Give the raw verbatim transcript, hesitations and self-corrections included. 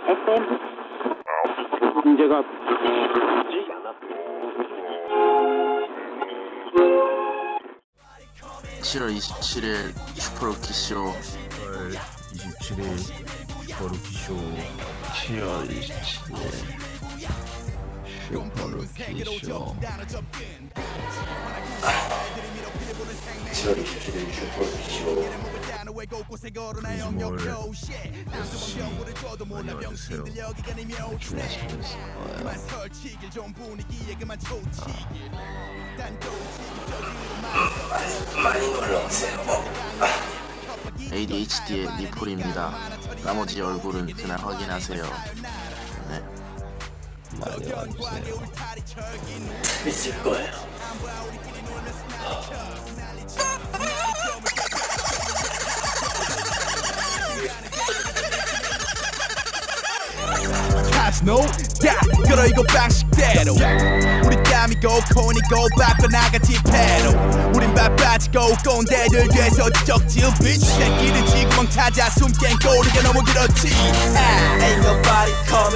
문제가 칠월 이십칠일 슈퍼루키쇼. 칠월 이십칠일 슈퍼루키쇼. 칠월 이십칠일 슈퍼루키쇼. 칠월 이십칠일 슈퍼루키쇼. 금주몰 여섯시 많이 와주세요. 많이 놀러오세요. 에이디에이치디의 니폴입니다. 나머지 얼굴은 그날 확인하세요. 네. 많이 와주세요. 재밌을 거예요. No, 야, 끌어 이거 방식대로 우리 땀이고 콘이고 바꿔나가지 패로 우린 바빠지고 꼰대들 돼서 적질 bitch 새끼들 지구멍 찾아 숨깬 꼬리가 너무 길었지. ah, Ain't nobody call